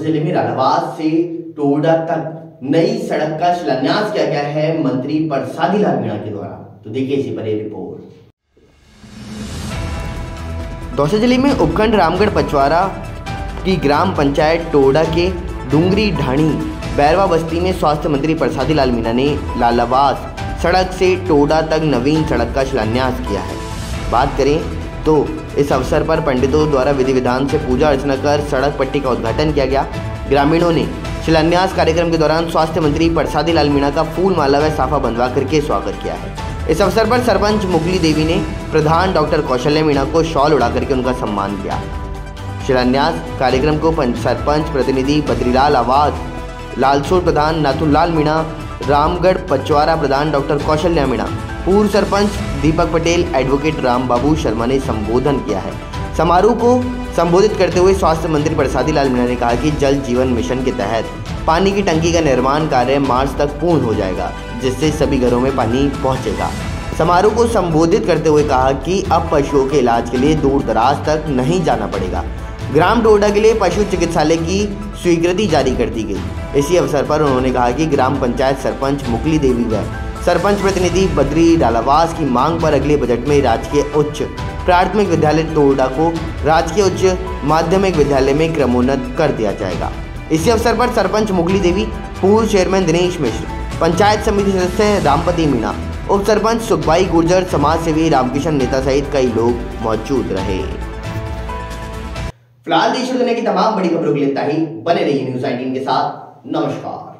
जिले में रालावास से टोडा तक नई सड़क का शिलान्यास किया गया है मंत्री परसादी लाल मीणा के द्वारा। तो देखिए इसी पर रिपोर्ट। दौसा जिले में उपखंड रामगढ़ पचवारा की ग्राम पंचायत टोडा के डूंगरी ढाणी बैरवा बस्ती में स्वास्थ्य मंत्री परसादी लाल मीणा ने लालावास सड़क से टोडा तक नवीन सड़क का शिलान्यास किया है। बात करें तो इस अवसर पर पंडितों द्वारा विधि विधान से पूजा अर्चना कर सड़क पट्टी का उद्घाटन किया गया। ग्रामीणों ने शिलान्यास कार्यक्रम के दौरान स्वास्थ्य मंत्री परसादी लाल मीणा का फूल माला व साफा बंधवा करके स्वागत किया है। इस अवसर पर सरपंच मुगली देवी ने प्रधान डॉक्टर कौशल्य मीणा को शॉल उड़ा करके उनका सम्मान किया। शिलान्यास कार्यक्रम को सरपंच प्रतिनिधि बद्रीलाल आवाज, लालसोर प्रधान नाथुलाल मीणा, रामगढ़ पचवारा प्रधान डॉक्टर कौशल्या मीणा, पूर्व सरपंच दीपक पटेल, एडवोकेट राम बाबू शर्मा ने संबोधन किया है। समारोह को संबोधित करते हुए स्वास्थ्य मंत्री परसादी लाल मीणा ने कहा कि जल जीवन मिशन के तहत पानी की टंकी का निर्माण कार्य मार्च तक पूर्ण हो जाएगा, जिससे सभी घरों में पानी पहुंचेगा। समारोह को संबोधित करते हुए कहा कि अब पशुओं के इलाज के लिए दूर दराज तक नहीं जाना पड़ेगा। ग्राम टोडा के लिए पशु चिकित्सालय की स्वीकृति जारी कर दी गई। इसी अवसर पर उन्होंने कहा कि ग्राम पंचायत सरपंच मुगली देवी व सरपंच प्रतिनिधि बद्री डालावास की मांग पर अगले बजट में राजकीय उच्च प्राथमिक विद्यालय टोडा को राजकीय उच्च माध्यमिक विद्यालय में क्रमोन्नत कर दिया जाएगा। इसी अवसर पर सरपंच मुगली देवी, पूर्व चेयरमैन दिनेश मिश्र, पंचायत समिति सदस्य रामपति मीणा, उप सरपंच सुखबाई गुर्जर, समाज सेवी रामकिशन नेता सहित कई लोग मौजूद रहे। फिलहाल देश और दुनिया की तमाम बड़ी खबरों के लिए बने रहिए न्यूज़ 19 के साथ। नमस्कार।